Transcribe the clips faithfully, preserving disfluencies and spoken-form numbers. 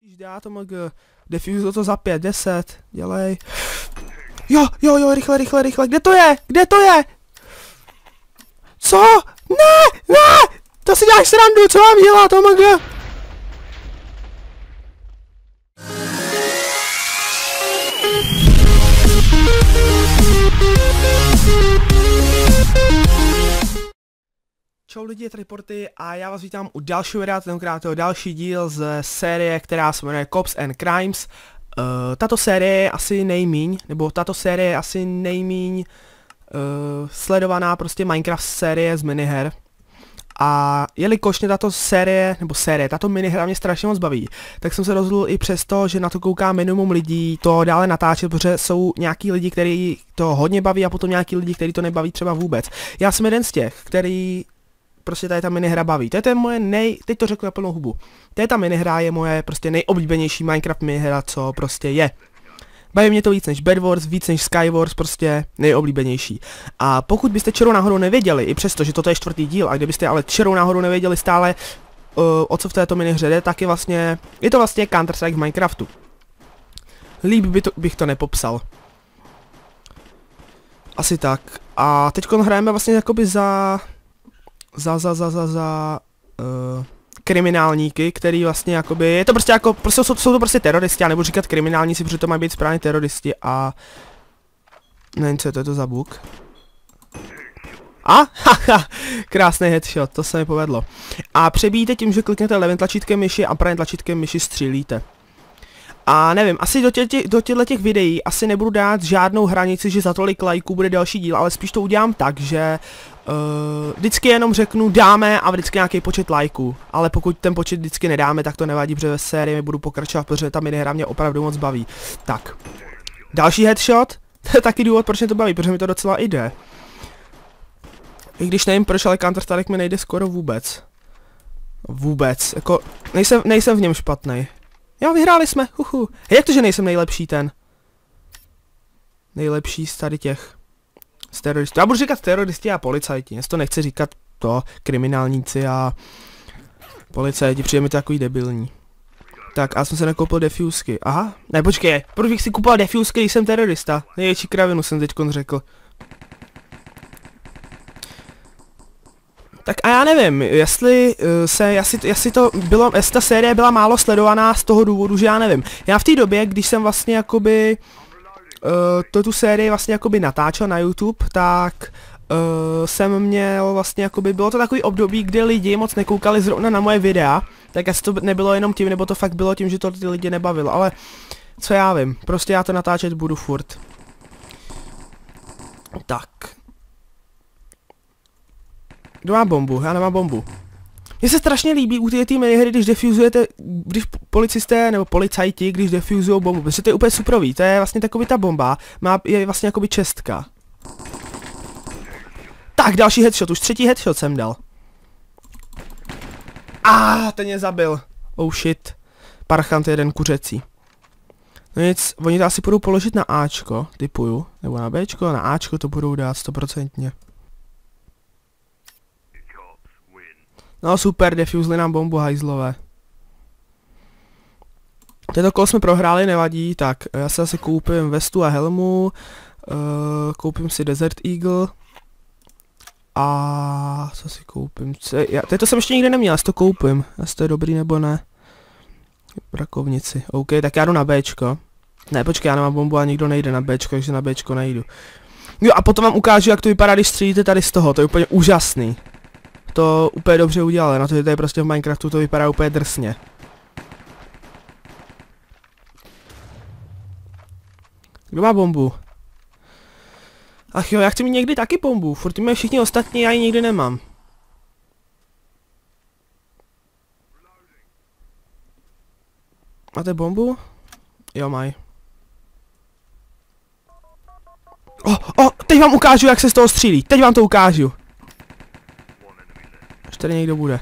Dá to mag, defuse to za pět, deset, dělej. Jo, jo, jo, rychle, rychle, rychle, kde to je? Kde to je? Co? Ne, ne, to si děláš srandu, co mám dělat, to mag? Čau lidi, je tady Porty a já vás vítám u dalšího videa, tentokrát je další díl z série, která se jmenuje Cops and Crimes. Uh, tato série je asi nejmíň, nebo tato série je asi nejmíň uh, sledovaná prostě Minecraft série z miniher. A jelikož mě tato série, nebo série, tato minihra mě strašně moc baví, tak jsem se rozhodl i přesto, že na to kouká minimum lidí, to dále natáčet, protože jsou nějaký lidi, kteří to hodně baví a potom nějaký lidi, kteří to nebaví třeba vůbec. Já jsem jeden z těch, který prostě tady ta minihra baví. To je ten moje nej... Teď to řeknu na plnou hubu. To je ta minihra, je moje prostě nejoblíbenější Minecraft minihra, co prostě je. Baví mě to víc než Bed Wars, víc než Skywars, prostě nejoblíbenější. A pokud byste čirou náhodou nevěděli, i přesto, že toto je čtvrtý díl, a kdybyste ale čirou náhodou nevěděli stále, uh, o co v této minihře jde, tak je vlastně... Je to vlastně Counter-Strike v Minecraftu. Líp by to, bych to nepopsal. Asi tak. A teď hrajeme vlastně jakoby za... za, za, za, za, za uh, kriminálníky, který vlastně jakoby, je to prostě jako, prostě jsou, jsou to prostě teroristi, já nebudu říkat kriminálníci, protože to mají být správně teroristi a... Nevím, co je to, je to za bug. A? Haha, krásný headshot, to se mi povedlo. A přebíjíte tím, že kliknete levým tlačítkem myši a pravým tlačítkem myši střílíte. A nevím, asi do, tě, do těchto těch videí asi nebudu dát žádnou hranici, že za tolik lajků bude další díl, ale spíš to udělám tak, že uh, vždycky jenom řeknu dáme a vždycky nějaký počet lajků. Ale pokud ten počet vždycky nedáme, tak to nevadí, protože ve sérii budu pokračovat, protože ta minihra mě opravdu moc baví. Tak, další headshot, to je taky důvod, proč mě to baví, protože mi to docela jde. I když nevím proč, ale Counter-Strike mi nejde skoro vůbec. Vůbec, jako nejsem, nejsem v něm špatný. Jo, vyhráli jsme, huhu. Jak to, že nejsem nejlepší ten? Nejlepší z tady těch. Z teroristů. Já budu říkat teroristi a policajti. Já to nechci říkat to, kriminálníci a policajti, přijde mi to takový debilní. Tak, já jsem se nekoupil defusky. Aha, ne, počkej, proč bych si kupoval defusky, když jsem terorista? Největší kravinu jsem teďkon řekl. Tak a já nevím, jestli uh, se, jestli, jestli to bylo, jestli ta série byla málo sledovaná z toho důvodu, že já nevím. Já v té době, když jsem vlastně jakoby uh, to tu sérii vlastně jakoby natáčel na YouTube, tak uh, jsem měl vlastně jakoby, bylo to takový období, kdy lidi moc nekoukali zrovna na moje videa, tak jestli to nebylo jenom tím, nebo to fakt bylo tím, že to ty lidi nebavilo, ale co já vím, prostě já to natáčet budu furt. Tak. Kdo má bombu? Já nemám bombu. Mně se strašně líbí u té minihry, když defuzujete, když policisté nebo policajti, když defuzujou bombu, protože to je úplně suprový, to je vlastně takový ta bomba, má, je vlastně jakoby čestka. Tak, další headshot, už třetí headshot jsem dal. Ah, ten mě zabil. Oh shit. Parchant jeden kuřecí. No nic, oni to asi budou položit na Ačko, typuju, nebo na Bčko, na Ačko to budou dát stoprocentně. No super, defuzli nám bombu, hajzlové. Tento kolo jsme prohráli, nevadí, tak já se asi koupím vestu a helmu, uh, koupím si Desert Eagle a co si koupím, co, já, to jsem ještě nikdy neměl, já si to koupím, jestli to je dobrý nebo ne. Brakovnici, OK, tak já jdu na Bčko. Ne, počkej, já nemám bombu a nikdo nejde na Bčko, takže na Bčko nejdu. Jo a potom vám ukážu, jak to vypadá, když střílíte tady z toho, to je úplně úžasný. To úplně dobře udělali, na to, že tady prostě v Minecraftu to vypadá úplně drsně. Kdo má bombu? Ach jo, já chci mít někdy taky bombu, furt mají všichni ostatní, já ji nikdy nemám. Máte bombu? Jo, mají. Oh, oh, teď vám ukážu, jak se z toho střílí, teď vám to ukážu. Už tady někdo bude.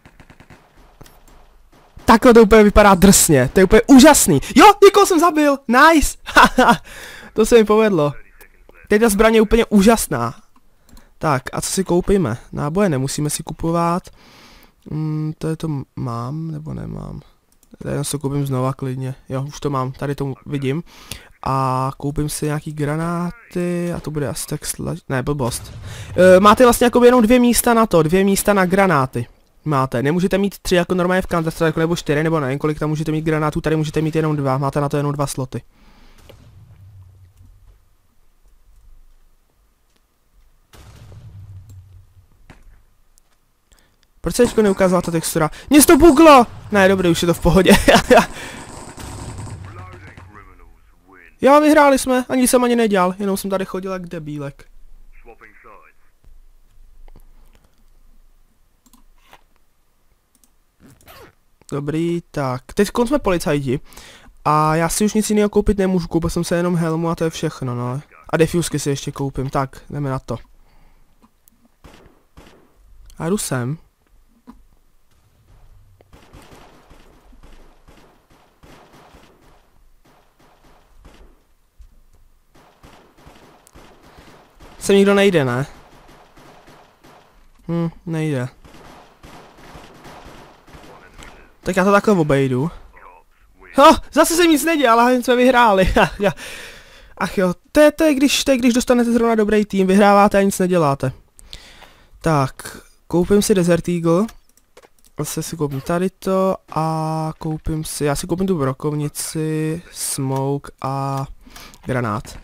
Takhle to úplně vypadá drsně, to je úplně úžasný. Jo, někoho jsem zabil, nice. To se mi povedlo. Teď ta zbraň je úplně úžasná. Tak, a co si koupíme? Náboje nemusíme si kupovat. Mm, to je to mám, nebo nemám. Tady se koupím znova klidně. Jo, už to mám, tady to vidím. A koupím si nějaký granáty a to bude asi tak slaž... Ne, blbost. E, máte vlastně jako jenom dvě místa na to, dvě místa na granáty. Máte, nemůžete mít tři jako normálně v Counter-Strike, nebo čtyři, nebo nevím kolik tam můžete mít granátů, tady můžete mít jenom dva, máte na to jenom dva sloty. Proč se teďko neukázala ta textura? Mně to buglo! Ne, dobrý, už je to v pohodě. Jo, vyhráli jsme, ani jsem ani nedělal, jenom jsem tady chodil jak debílek. Dobrý, tak, teď jsme policajti. A já si už nic jiného koupit nemůžu, koupil jsem se jenom helmu a to je všechno, no. A defusky si ještě koupím, tak, jdeme na to. A jdu sem. Sem nikdo nejde, ne? Hm, nejde. Tak já to takhle obejdu. Oh, zase jsem nic nedělal, ale jsme vyhráli. Ach jo, to je, to je, když, to je když dostanete zrovna dobrý tým, vyhráváte a nic neděláte. Tak, koupím si Desert Eagle. Zase si koupím tady to a koupím si, já si koupím tu brokovnici, smoke a granát.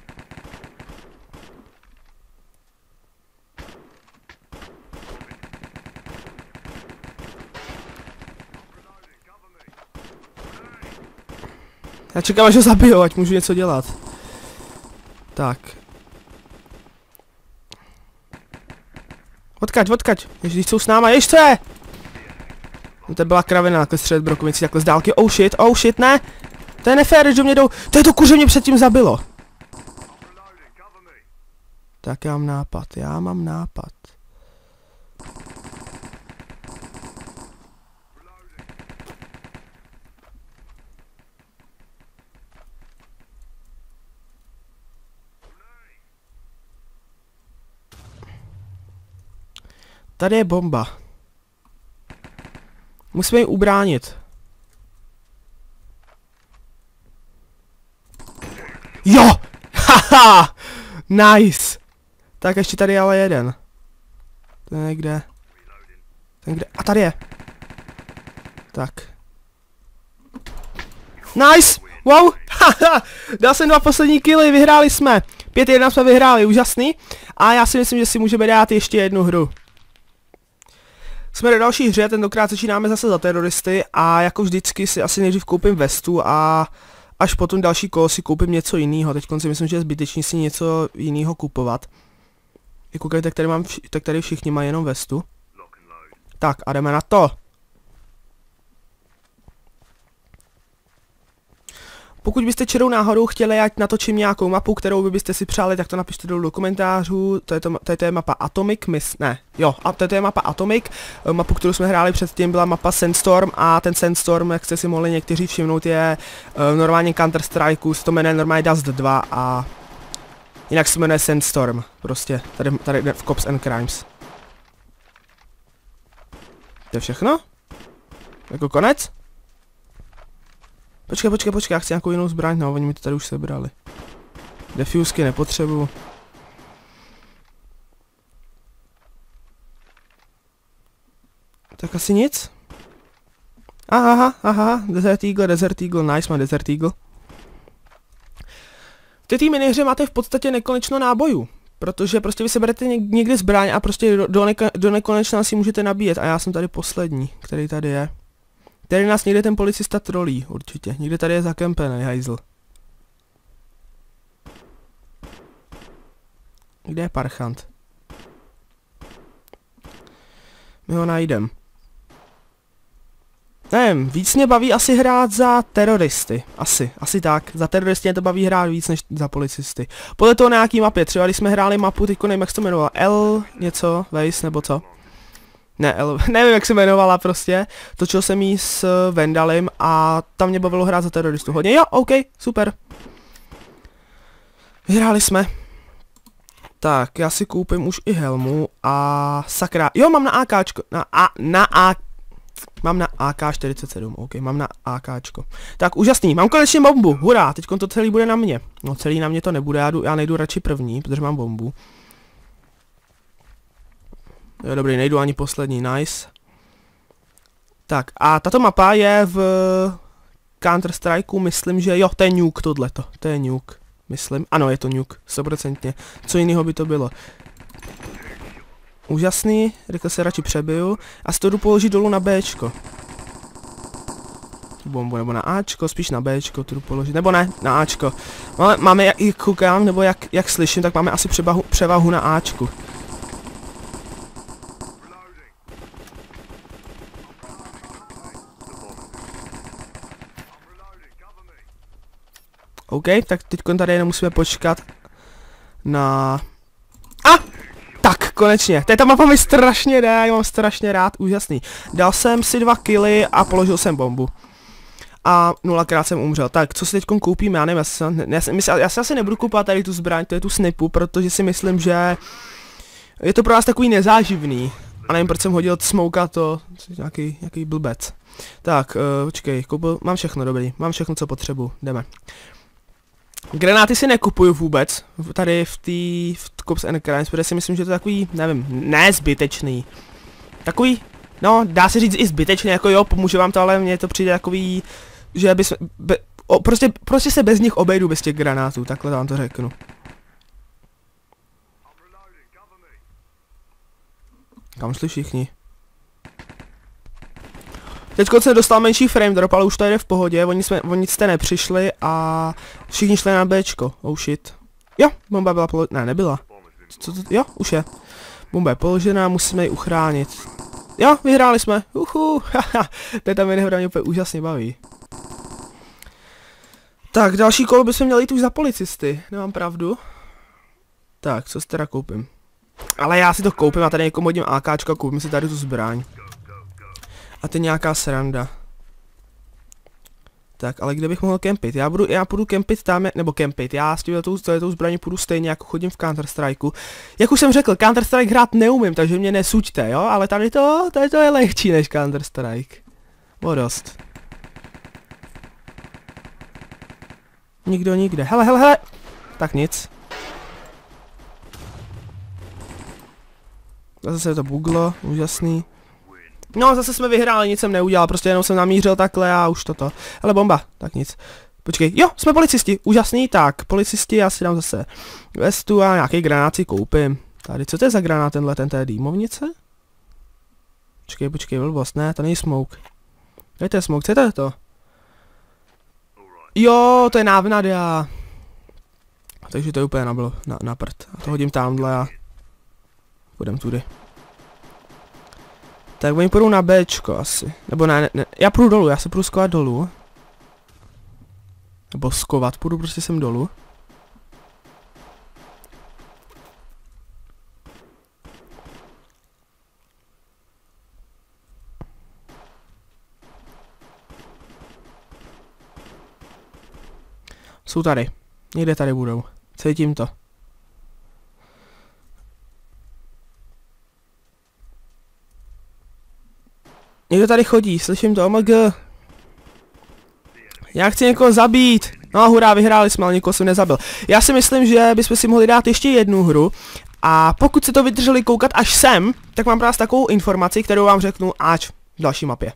Já čekám, až ho zabijou, ať můžu něco dělat. Tak. Odkaď, odkaď. Ježiš, jsou s náma, ještě! No to byla kravina, takhle střelit brokovnici, takhle z dálky. Oh shit, oh shit, ne! To je nefér, že do mě jdou. To je to kuře, mě předtím zabilo. Tak já mám nápad, já mám nápad. Tady je bomba. Musíme ji ubránit. Jo! Haha! Nice! Tak ještě tady je ale jeden. To je někde. To je někde. A tady je. Tak. Nice! Wow! Haha! Dal jsem dva poslední killy, vyhráli jsme. pět jedna jsme vyhráli, úžasný. A já si myslím, že si můžeme dát ještě jednu hru. Jsme do další hře, tentokrát začínáme zase za teroristy a jako vždycky si asi nejdřív koupím vestu a až potom další kolo si koupím něco jiného. Teď si myslím, že je zbytečný si něco jiného kupovat. I koukejte, tak tady, mám tak tady všichni mají jenom vestu. Tak a jdeme na to. Pokud byste čirou náhodou chtěli, ať natočím nějakou mapu, kterou by byste si přáli, tak to napište dolů do komentářů. To je, to, to je, to je mapa Atomic, mis, ne, jo, a to je, to je mapa Atomic. Mapu, kterou jsme hráli předtím, byla mapa Sandstorm a ten Sandstorm, jak jste si mohli někteří všimnout, je uh, normálně Counter-Strike, to jmenuje normálně Dust dva a jinak se jmenuje Sandstorm, prostě, tady, tady v Cops and Crimes. To je všechno? Jako konec? Počkej, počkej, počkej, já chci nějakou jinou zbraň, no, oni mi to tady už sebrali. Defusky nepotřebuju. Tak asi nic. Aha, aha, aha, Desert Eagle, Desert Eagle, nice, má Desert Eagle. V té minihře máte v podstatě nekonečno nábojů. Protože prostě vy seberete někde zbraň a prostě do, do, neka, do nekonečna si můžete nabíjet. A já jsem tady poslední, který tady je. Tady nás někde ten policista trolí, určitě. Někde tady je zakempený, hajzl. Kde je parchant? My ho najdem. Nevím, víc mě baví asi hrát za teroristy. Asi, asi tak. Za teroristy mě to baví hrát víc než za policisty. Podle toho na nějaký mapě, třeba když jsme hráli mapu, teďko nevím jak se to jmenovalo. L něco, Waze nebo co? Ne, L, nevím jak se jmenovala prostě. Točil jsem jí s Vandalem a tam mě bavilo hrát za teroristu. Hodně, jo, OK, super. Vyhráli jsme. Tak, já si koupím už i helmu a sakra. Jo, mám na AKčko, na A, na A. Mám na A K čtyřicet sedm, ok, mám na AKčko. Tak, úžasný, mám konečně bombu, hurá, teď to celý bude na mě. No, celý na mě to nebude, já, jdu, já nejdu radši první, protože mám bombu. Jo, dobrý, nejdu ani poslední, nice. Tak, a tato mapa je v Counter Strikeu, myslím, že jo, to je nuke tohleto, to je nuke, myslím, ano, je to nuke, sto procent. Co jiného by to bylo? Úžasný, rychle se radši přebiju a si to jdu položit dolů na Bčko. Bombu, nebo na Ačko, spíš na Bčko to jdu položit, nebo ne, na Ačko. Máme, máme jak koukám, nebo jak, jak slyším, tak máme asi převahu, převahu na Ačku. OK, tak teď tady jenom musíme počkat na... A! Tak, konečně. Tady ta mapa mi strašně jde, já mám strašně rád, úžasný. Dal jsem si dva killy a položil jsem bombu. A nulakrát jsem umřel. Tak, co si teď koupíme, já nevím, já si, já, si, já si asi nebudu kupovat tady tu zbraň, to je tu snipu, protože si myslím, že je to pro nás takový nezáživný. A nevím, proč jsem hodil smouka to, nějaký, nějaký blbec. Tak, uh, počkej, koupil, mám všechno, dobrý, mám všechno, co potřebuji, jdeme. Granáty si nekupuju vůbec, tady v té v Cops and Crimes, protože si myslím, že to je takový, nevím, ne zbytečný. Takový, no, dá se říct i zbytečný, jako jo, pomůže vám to, ale mně to přijde takový, že bys, be, o, prostě, prostě se bez nich obejdu, bez těch granátů, takhle vám to řeknu. Kam šli všichni? Teď jsem dostal menší frame drop, ale už to jde v pohodě, oni, jsme, oni jste nepřišli a všichni šli na Bčko, oh shit. Jo, bomba byla položená, ne, nebyla. Co to, jo, už je. Bomba je položená, musíme ji uchránit. Jo, vyhráli jsme, uhu, haha, to je tam minihra mě úplně úžasně baví. Tak, další kolo bychom měli jít už za policisty, nemám pravdu. Tak, co si teda koupím? Ale já si to koupím a tady někomu hodím AKčko a koupím si tady tu zbraň. A to je nějaká sranda. Tak, ale kde bych mohl kempit? Já budu, já budu kempit tam, nebo kempit, já s tou zbraní půjdu stejně, jako chodím v Counter Strikeu. Jak už jsem řekl, Counter Strike hrát neumím, takže mě nesuďte, jo? Ale tady to, tady to je lehčí než Counter Strike. O dost. Nikdo nikde, hele, hele, hele. Tak nic. Zase je to buglo, úžasný. No, zase jsme vyhráli, nic jsem neudělal, prostě jenom jsem namířil takhle a už toto. Ale bomba, tak nic. Počkej, jo, jsme policisti, úžasný, tak, policisti, já si dám zase vestu a nějaký granát si koupím. Tady, co to je za granát tenhle, ten té dýmovnice? Počkej, počkej, blbost, ne, to není smoke. Kde to je smoke, co je to? to? Jo, to je návnada. Takže to je úplně nabylo, na, na prd. A to hodím tamhle a půjdem tudy. Tak oni půjdou na Bčko asi. Nebo ne, ne, ne, já půjdu dolů, já se půjdu skovat dolů. Nebo skovat, půjdu prostě sem dolů. Jsou tady. Někde tady budou. Cítím to. Někdo tady chodí, slyším to, O M G. Já chci někoho zabít. No hurá, vyhráli jsme, ale nikoho jsem nezabil. Já si myslím, že bychom si mohli dát ještě jednu hru. A pokud se to vydrželi koukat až sem, tak mám pro vás takovou informaci, kterou vám řeknu až v další mapě.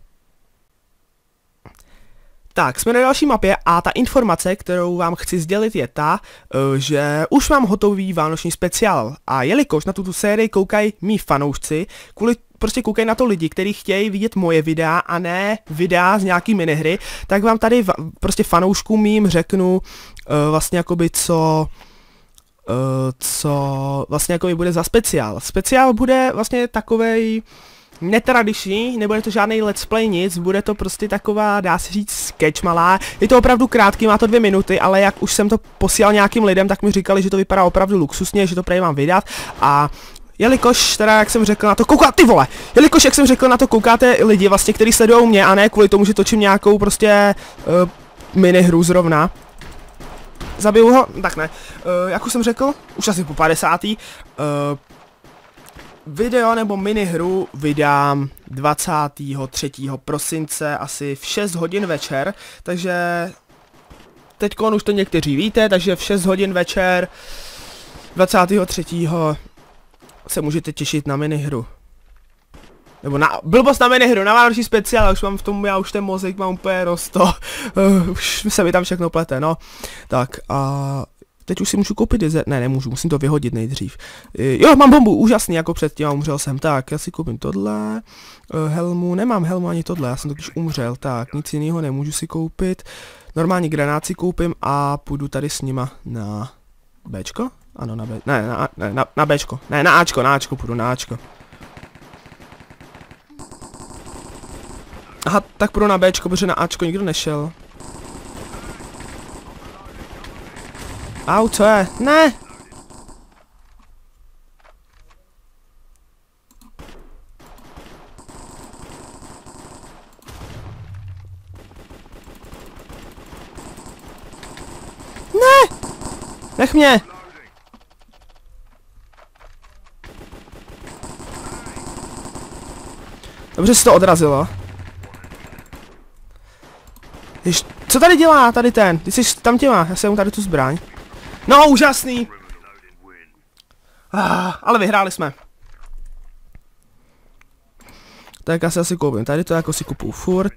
Tak, jsme na další mapě a ta informace, kterou vám chci sdělit, je ta, že už mám hotový vánoční speciál. A jelikož na tuto sérii koukají mý fanoušci, kvůli prostě koukají na to lidi, kteří chtějí vidět moje videa a ne videa z nějaký minihry, tak vám tady prostě fanouškům mým řeknu uh, vlastně jakoby co... Uh, co vlastně jakoby bude za speciál. Speciál bude vlastně takovej netradiční, nebude to žádný let's play nic, bude to prostě taková, dá se říct, sketch malá. Je to opravdu krátký, má to dvě minuty, ale jak už jsem to posílal nějakým lidem, tak mi říkali, že to vypadá opravdu luxusně, že to prej mám vydat a jelikož teda, jak jsem řekl, na to kouká, ty vole, jelikož, jak jsem řekl, na to koukáte lidi vlastně, kteří sledují mě a ne kvůli tomu, že točím nějakou prostě uh, minihru zrovna. Zabiju ho? Tak ne. Uh, jak už jsem řekl, už asi po padesátý. Uh, video nebo minihru vydám dvacátého třetího prosince asi v šest hodin večer, takže teďkon už to někteří víte, takže v šest hodin večer dvacátého třetího se můžete těšit na minihru. Nebo na, blbost na minihru, na vánoční speciál, už mám v tom, já už ten mozek mám úplně rosto, uh, už se mi tam všechno plete, no. Tak a teď už si můžu koupit dezer, ne, nemůžu, musím to vyhodit nejdřív. Uh, jo, mám bombu, úžasný, jako předtím, a umřel jsem, tak, já si koupím tohle, uh, helmu, nemám helmu ani tohle, já jsem totiž umřel, tak, nic jiného nemůžu si koupit, normální granát si koupím a půjdu tady s nima na Bčko? Ano, na B, ne, na, ne, na, na Bčko, ne, na Ačko, na Ačko, půjdu na Ačko. Aha, tak půjdu na Bčko, protože na Ačko nikdo nešel. Au, co je? Ne! Ne! Nech mě! Dobře se to odrazilo. Jež, co tady dělá tady ten? Ty jsi tam těma, já jsem mu tady tu zbraň. No, úžasný! Ah, ale vyhráli jsme. Tak já se asi koupím, tady to jako si kupuju furt.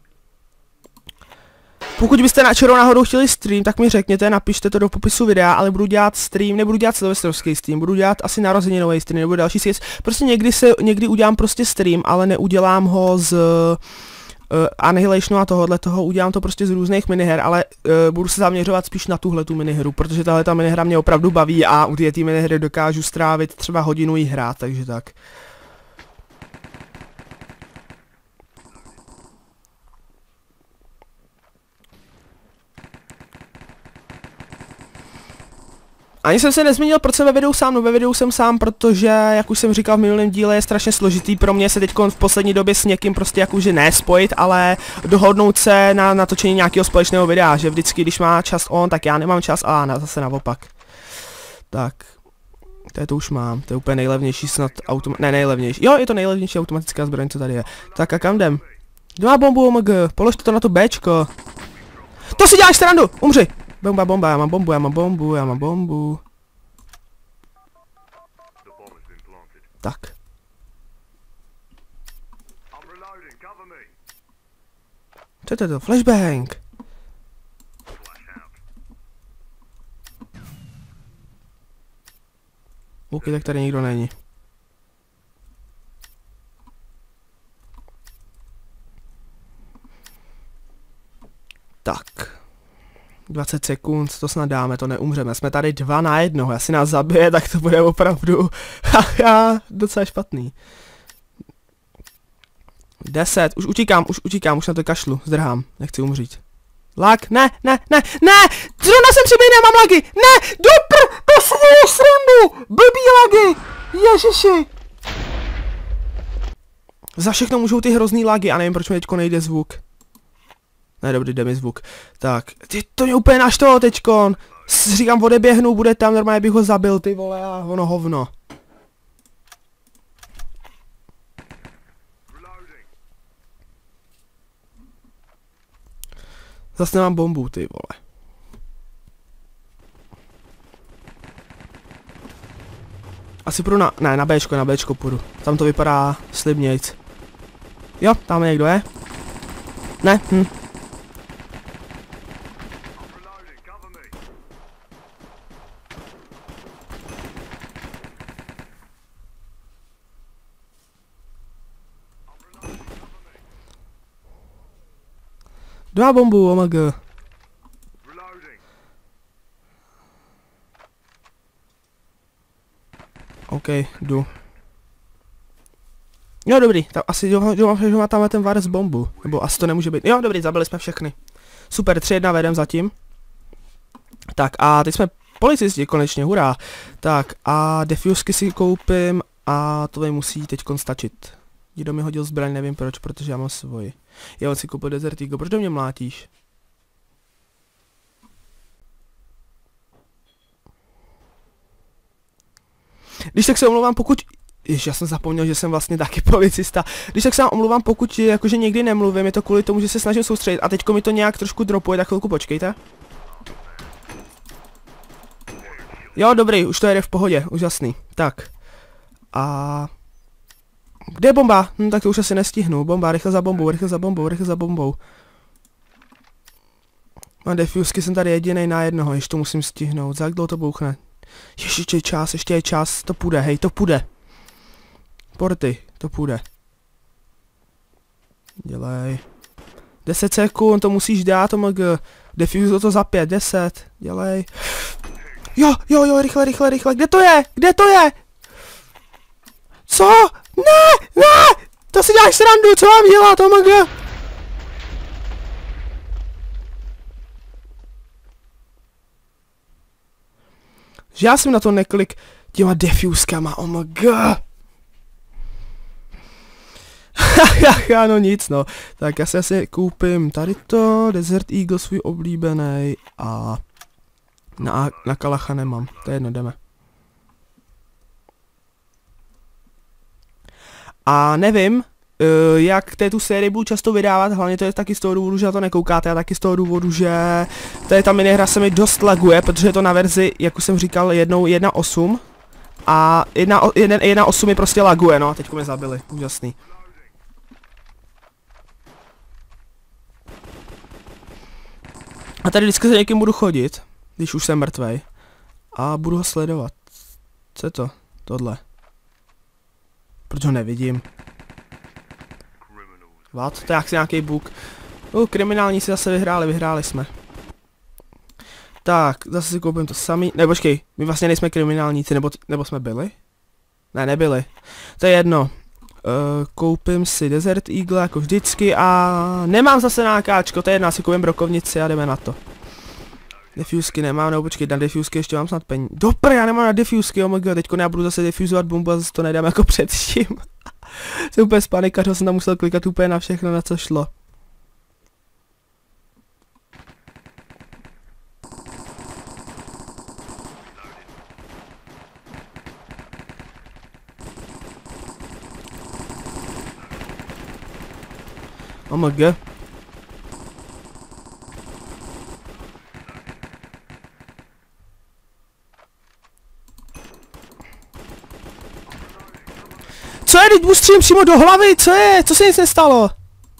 Pokud byste na čerou náhodou chtěli stream, tak mi řekněte, napište to do popisu videa, ale budu dělat stream, nebudu dělat silvestrovský stream, budu dělat asi narozeninový stream, nebo další věc. Prostě někdy se, někdy udělám prostě stream, ale neudělám ho z Uh, Annihilationu a tohohle toho, udělám to prostě z různých miniher, ale uh, budu se zaměřovat spíš na tuhle tu minihru, protože tahle ta minihra mě opravdu baví a u té minihry dokážu strávit třeba hodinu jí hrát, takže tak. Ani jsem se nezmínil, proč jsem ve videu sám, no ve videu jsem sám, protože, jak už jsem říkal v minulém díle, je strašně složitý pro mě se teď v poslední době s někým prostě jakože ne spojit, ale dohodnout se na natočení nějakého společného videa, že vždycky, když má čas on, tak já nemám čas a na, zase naopak. Tak, to, je to už mám, to je úplně nejlevnější snad automa... ne nejlevnější, jo, je to nejlevnější automatická zbraň, co tady je. Tak a kam jdem? Kdo má bombu, O M G, položte to na to Bčko. To si děláš srandu, umři! Bomba, bomba, já mám bombu, já mám bombu, já mám bombu. Tak. Co to je to? Flashbang! OK, tak tady nikdo není. Tak. dvacet sekund, to snad dáme, to neumřeme. Jsme tady dva na jednoho, jestli nás zabije, tak to bude opravdu haha, docela špatný. deset, už utíkám, už utíkám, už na to kašlu, zdrhám, nechci umřít. Lag, ne, ne, ne, ne, zrovna jsem při mě, mám lagy, ne, dopr, to si děláš srandu, blbý lagy, ježiši. Za všechno můžou ty hrozný lagy a nevím, proč mi teďko nejde zvuk. Ne, dobrý, jde mi zvuk. Tak, ty, to mě úplně naštvalo teďkon. Říkám, odeběhnu, bude tam, normálně bych ho zabil, ty vole, a ono hovno. Zase nemám bombu, ty vole. Asi půjdu na, ne, na Bčko, na Bčko půjdu. Tam to vypadá slibnějc. Jo, tam někdo je? Ne, hm. Dva bombu, O M G. OK, jdu. Jo, dobrý, tam asi doufám, že má tam ten virus bombu. Nebo asi to nemůže být. Jo, dobrý, zabili jsme všechny. Super, tři jedna vedem zatím. Tak a teď jsme policisti konečně, hurá. Tak a defusky si koupím a to mi musí teď stačit. Někdo mi hodil zbraň, nevím proč, protože já mám svoji. Já on si koupil Desert Eagle, proč do mě mlátíš? Když tak se omlouvám, pokud Ježiš, já jsem zapomněl, že jsem vlastně taky policista. Když tak se vám omluvám, pokud jakože někdy nemluvím, je to kvůli tomu, že se snažím soustředit. A teďko mi to nějak trošku dropuje, tak chvilku počkejte. Jo, dobrý, už to jede v pohodě, úžasný. Tak. A... Kde je bomba? Hm, tak to už asi nestihnu. Bomba, rychle za bombou, rychle za bombou, rychle za bombou. A defusky jsem tady jedinej na jednoho, ještě to musím stihnout. Za jak dlouho to bouchne? Ještě je čas, ještě je čas, to půjde, hej, to půjde. Porty, to půjde. Dělej. deset sekund, to musíš dát, omg. Defuse to za pět, deset, dělej. Jo, jo, jo, rychle, rychle, rychle, kde to je? Kde to je? Co? Ne, ne, to si děláš srandu, co mám dělat, omg. Že já jsem na to neklik těma defuskama, omg. Ano, nic, no. Tak já si asi koupím tady to, Desert Eagle svůj oblíbený a na, na kalacha nemám, to je jedno, jdeme. A nevím, uh, jak té tu sérii budu často vydávat, hlavně to je taky z toho důvodu, že na to nekoukáte, a taky z toho důvodu, že tady ta minihra se mi dost laguje, protože je to na verzi, jak už jsem říkal, jednou jedna osm a jedna osm mi prostě laguje, no a teďko mě zabili, úžasný. A tady vždycky se někým budu chodit, když už jsem mrtvej. A budu ho sledovat. Co je to? Tohle. Proč ho nevidím? What? To je jak nějaký bug. Uh, kriminální si zase vyhráli, vyhráli jsme. Tak, zase si koupím to samý. Ne, počkej, my vlastně nejsme kriminálníci, nebo, nebo jsme byli? Ne, nebyli. To je jedno. Uh, koupím si Desert Eagle jako vždycky a nemám zase nákáčko, to je jedna, si koupím brokovnici a jdeme na to. Defusky nemám, nebo počkej, na defusky ještě mám snad peníze. Dopr, já nemám na defusky, oh my god, teďko já budu zase defuzovat bombu a zase to nedám jako předtím. Jsem úplně spanikařil, jsem tam musel klikat úplně na všechno, na co šlo. O M G. Co je, teď mu střílím přímo do hlavy, co je, co se nic nestalo?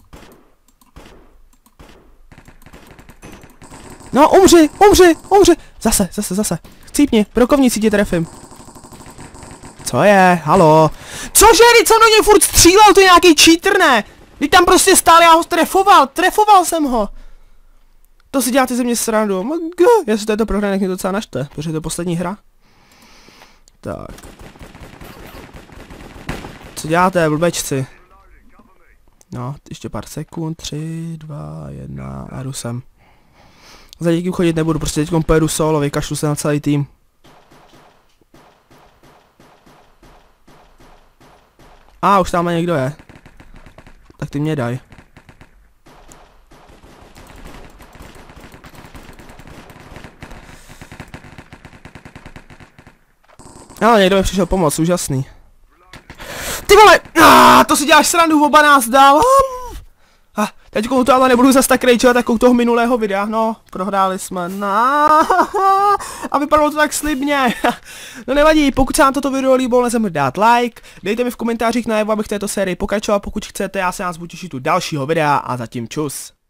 No, umři, umři, umři, zase, zase, zase, chcípni, brokovnici tě trefím. Co je, halo? Cože, teď jsem do něj furt střílel, to je nějaký cheater, ne? Teď tam prostě stál, já ho trefoval, trefoval jsem ho. To si děláte ze mě srandu, mg, jestli to je to prohrané, jak mě docela naštve, protože to je poslední hra. Tak. Co děláte, blbečci? No, ještě pár sekund, tři, dva, jedna a jdu sem. Za někým chodit nebudu, prostě teďkom pojedu solo, vykašlu se na celý tým. A, už tam někdo je. Tak ty mě daj. Ale někdo mi přišel pomoct, úžasný. Ty vole, ah, to si děláš srandu, oba nás dál. Ah, teď to ale nebudu zase tak rejčovat jako u toho minulého videa, no, prohráli jsme, no, a vypadalo to tak slibně. No nevadí, pokud se vám toto video líbilo, nezapomeňte dát like, dejte mi v komentářích najevo, abych této sérii pokračoval, pokud chcete, já se nás budu těšit u dalšího videa a zatím čus.